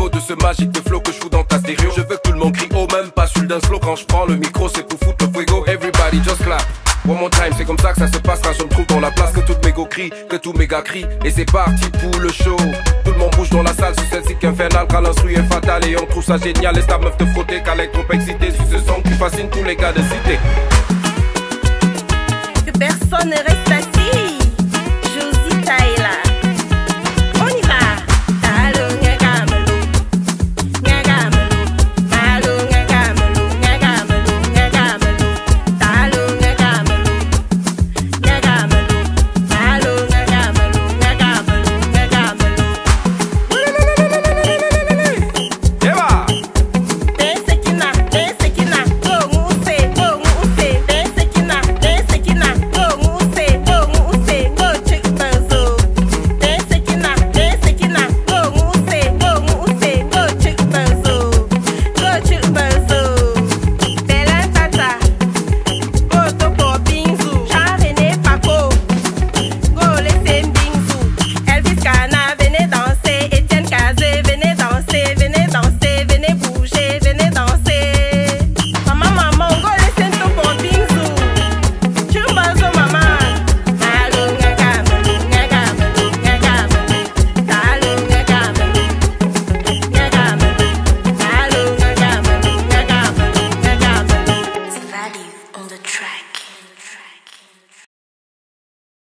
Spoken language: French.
niveau de ce magique de flow que je fous dans ta stéréo. Je veux que tout le monde crie oh, même pas celui d'un slow. Quand je prends le micro c'est pour foutre le fuego. Everybody just clap. One more time, c'est comme ça que ça se passera. Je me trouve dans la place, que toutes mes go crient, que tous mes gars crient. Et c'est parti pour le show. Tout le monde bouge dans la salle sous cette zik infernale. Car l'instru est fatal et on trouve ça génial. Laisse ta meuf te frotter car elle est trop excitée. Sur ce son qui fascine tous les gars de cité. Que personne ne reste assis.